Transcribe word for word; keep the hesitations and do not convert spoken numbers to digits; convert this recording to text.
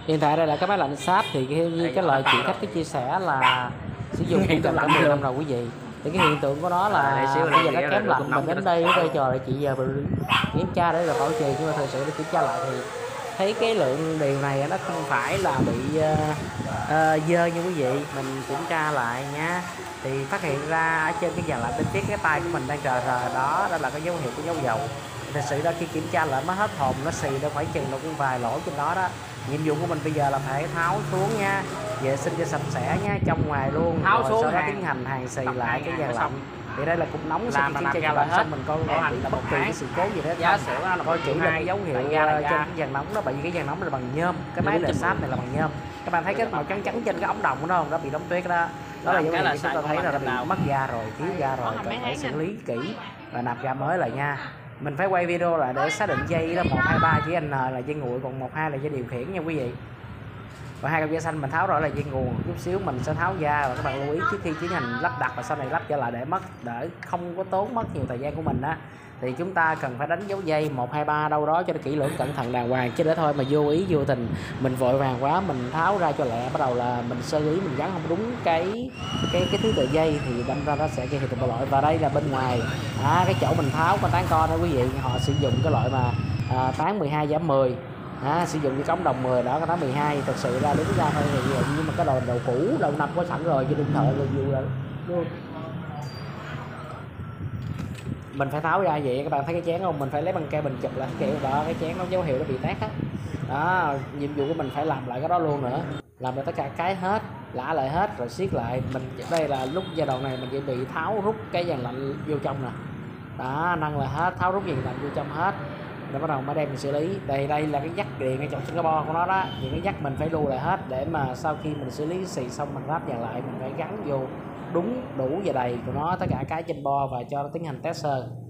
Hiện tại đây là cái máy lạnh sáp thì cái, cái lời chị khách cái chia sẻ là sử dụng cũng tầm khoảng mười năm rồi quý vị. Thì cái hiện tượng của nó là bây giờ nó kém lạnh, mình đến đây vai trò là chị giờ kiểm tra để là bảo trì, nhưng mà thực sự để kiểm tra lại thì thấy cái lượng điều này nó không phải là bị uh, uh, dơ như quý vị. Mình kiểm tra lại nha, thì phát hiện ra ở trên cái dàn lạnh bên phía cái tay của mình đang rờ rờ đó, đó là cái dấu hiệu của dấu dầu. Thật sự đó khi kiểm tra lại nó hết hồn, nó xì nó phải chừng nó cũng vài lỗ trên đó đó. Nhiệm vụ của mình bây giờ là phải tháo xuống nha, vệ sinh cho sạch sẽ nha, trong ngoài luôn, tháo rồi xuống sau đó hàng, tiến hành hàng xì lại cái dàn lạnh. xong. Thì đây là cục nóng sau khi kiểm tra lại xong mình coi là bị bất kỳ cái sự cố gì đó giá không. sữa là Coi kỹ là cái dấu hiệu trên cái dàn nóng đó, bởi vì cái dàn nóng là bằng nhôm, cái máy để sáp này là bằng nhôm. Các bạn thấy cái màu trắng trắng trên cái ống đồng đó không, nó bị đóng tuyết đó, đó là dấu hiệu chúng ta thấy là nó bị mất ga rồi, thiếu ga rồi, cần phải xử lý kỹ và nạp ga mới lại nha. Mình phải quay video lại để xác định dây đó, một hai ba chữ N là dây nguội, còn một hai là dây điều khiển nha quý vị. Và hai cặp dây xanh mình tháo rồi là dây nguồn, chút xíu mình sẽ tháo ra, và các bạn lưu ý trước khi tiến hành lắp đặt và sau này lắp trở lại để mất để không có tốn mất nhiều thời gian của mình á, thì chúng ta cần phải đánh dấu dây một hai ba đâu đó cho nó kỹ lưỡng cẩn thận đàng hoàng, chứ để thôi mà vô ý vô tình mình vội vàng quá mình tháo ra cho lẹ, bắt đầu là mình sơ lý mình gắn không đúng cái cái cái thứ tự dây thì đâm ra nó sẽ gây hiện tượng bạo lỗi. Và đây là bên ngoài à, cái chỗ mình tháo con tán con đó quý vị, họ sử dụng cái loại mà à, tán mười hai giảm mười. À, sử dụng cái cống đồng mười đó, cái đó mười hai, thực sự ra đứng ra thôi thì nhưng mà cái đồ đầu cũ đầu năm có sẵn rồi chứ đừng thợ rồi dù là luôn. Mình phải tháo ra vậy, các bạn thấy cái chén không, mình phải lấy băng keo mình chụp lại kiểu đó, cái chén nó dấu hiệu nó bị tét á đó. Nhiệm vụ của mình phải làm lại cái đó luôn nữa, làm lại tất cả cái hết, lã lại hết rồi siết lại. Mình đây là lúc giai đoạn này mình chỉ bị tháo rút cái dàn lạnh vô trong nè đó, nâng lại hết, tháo rút dàn lạnh vô trong hết rồi bắt đầu mới đem mình xử lý. Đây đây là cái dắt điện ở trong cái bo của nó đó, những cái dắt mình phải lưu lại hết để mà sau khi mình xử lý xì xong mình lắp dàn lại mình phải gắn vô đúng đủ và đầy của nó tất cả cái trên bo và cho nó tiến hành test sơ.